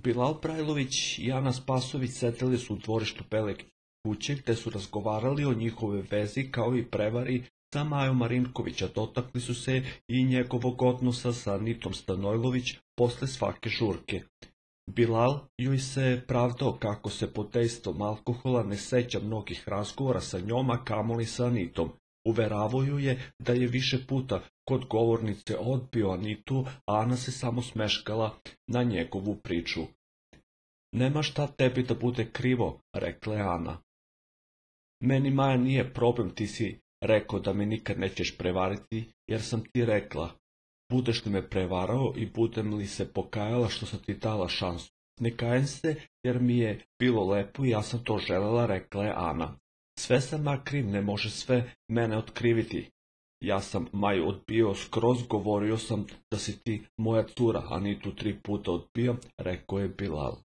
Bilal Brajlović i Ana Spasović sedeli su u dvorištu Bele kuće gde su razgovarali o njihovoj vezi kao i prevari sa Majom Marinković, a dotakli su se i njegovog odnosa sa Anitom Stanojlović posle svake žurke. Bilal joj se pravdao kako se pod dejstvom alkohola ne seća mnogih razgovora sa njom, a kamoli sa Anitom. Uveravao ju je da je više puta kod govornice odbio Anitu, a Ana se samo smeškala na njegovu priču. Nema šta tebi da bude krivo, rekla je Ana. Meni, Maja, nije problem, ti si rekao da me nikad nećeš prevariti, jer sam ti rekla. Budeš li me prevarao i budem li se pokajala što sam ti dala šansu? Ne kajem se, jer mi je bilo lepo i ja sam to želela, rekla je Ana. Sve sam ja kriv, ne može sve mene otkriviti. Ja sam Maju odbio skroz, govorio sam da si ti moja cura, a ni tu 3 puta odbio, rekao je Bilal.